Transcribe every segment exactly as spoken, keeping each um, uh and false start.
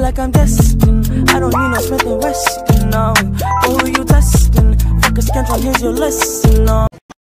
like I'm destined. I don't need no Smith and Weston, no. But who you testing? Fuck a scantron, here's your lesson, no.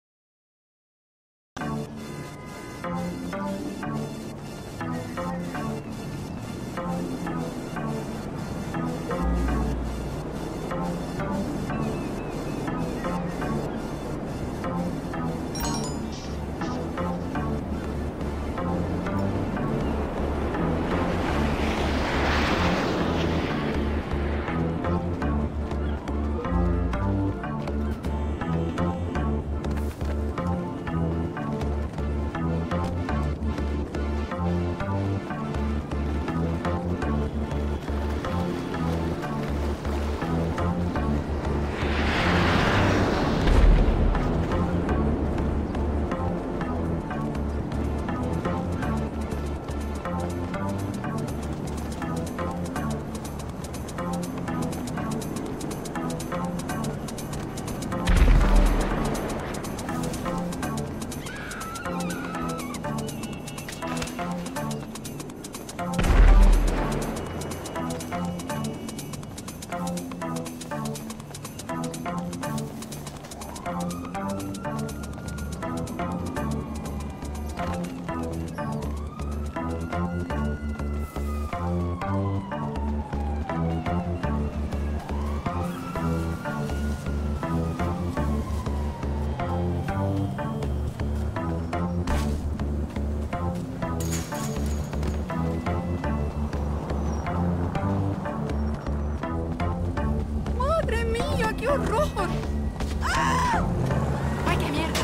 ¡Qué horror! ¡Ah! ¡Ay, qué mierda!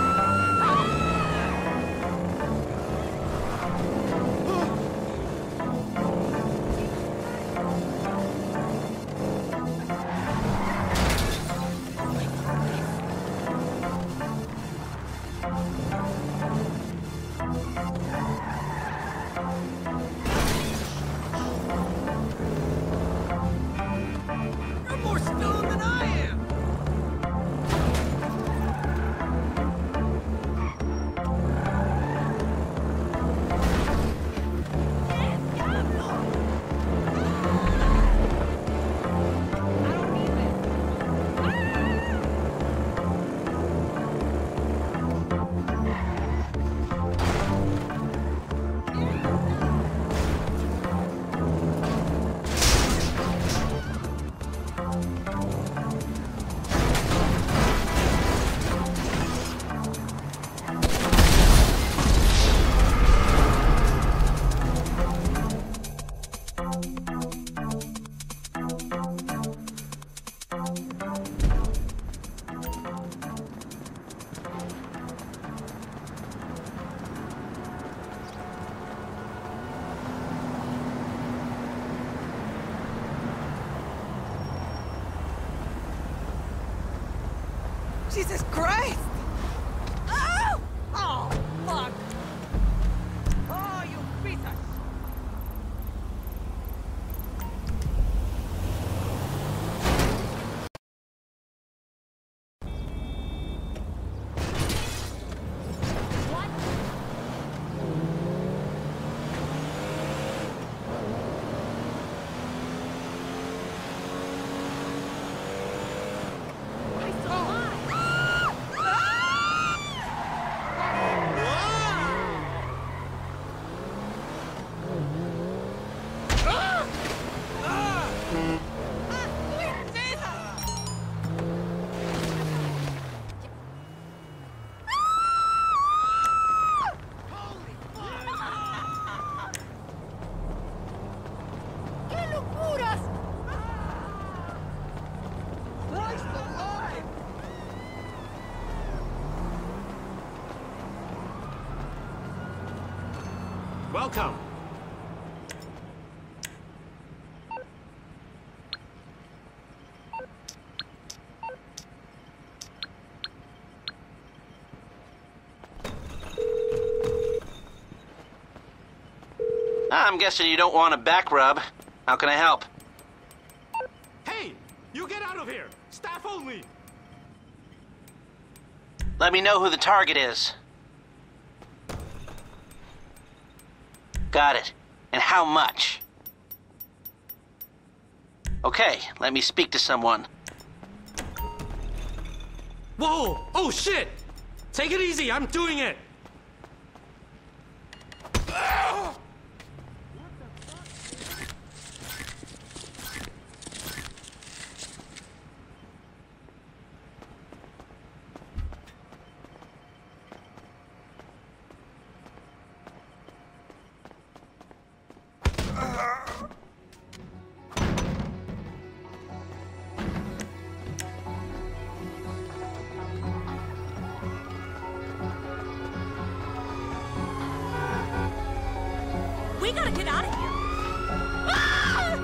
You're more stoned than I am! Jesus Christ! Oh! Oh, fuck! Oh, you piece of... Welcome. I'm guessing you don't want a back rub. How can I help? Hey! You get out of here! Staff only! Let me know who the target is. Got it. And how much? Okay, let me speak to someone. Whoa! Oh shit! Take it easy, I'm doing it! We gotta get out of here. Ah!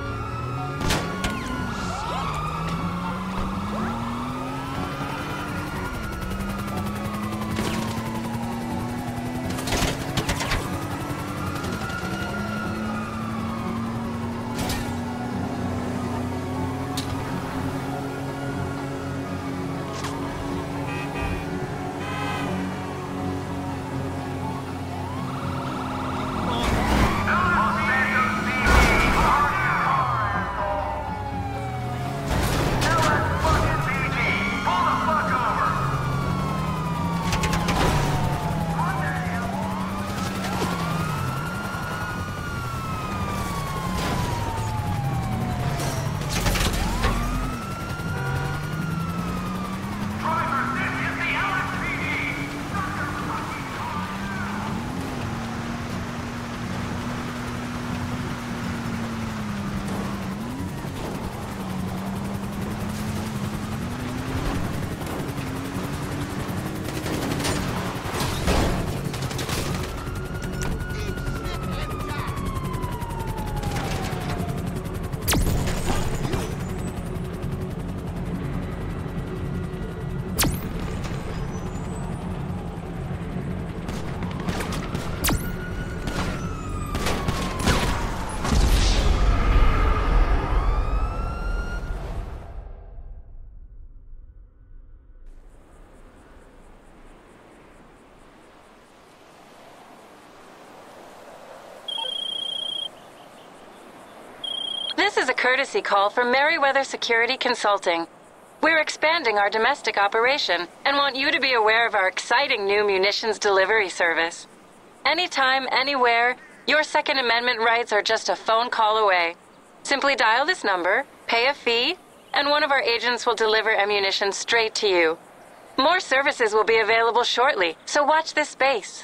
This is a courtesy call from Merryweather Security Consulting. We're expanding our domestic operation and want you to be aware of our exciting new munitions delivery service. Anytime, anywhere, your Second Amendment rights are just a phone call away. Simply dial this number, pay a fee, and one of our agents will deliver ammunition straight to you. More services will be available shortly, so watch this space.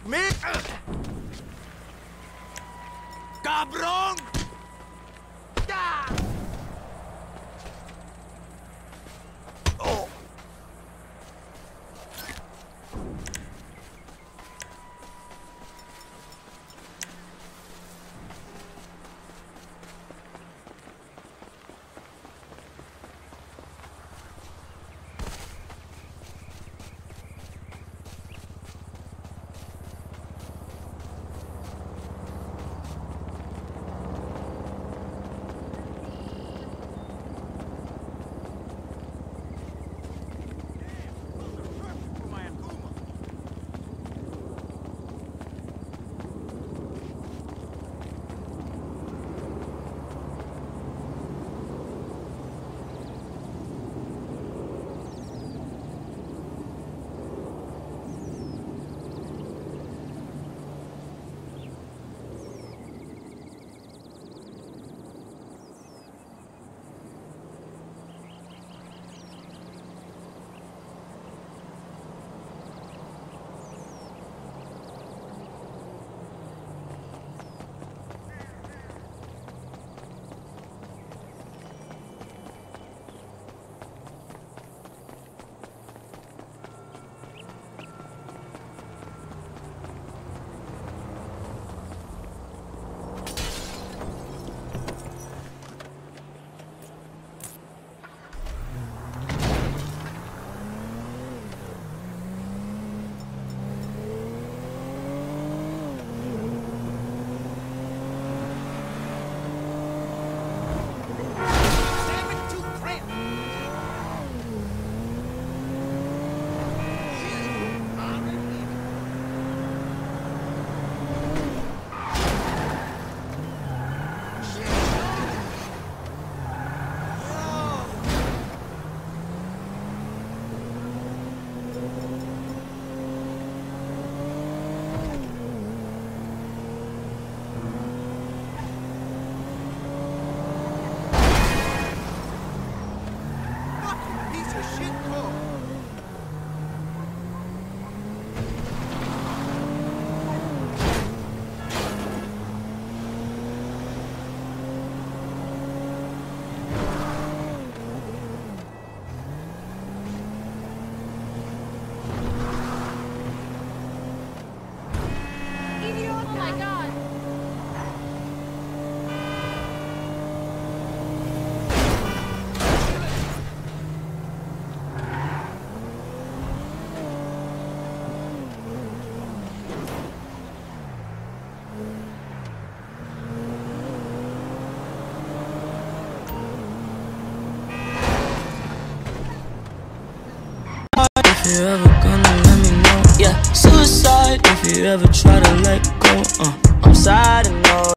me? Cabrón! Oh. If you're ever gonna let me know, yeah, suicide. If you ever try to let go, uh, I'm sad and all.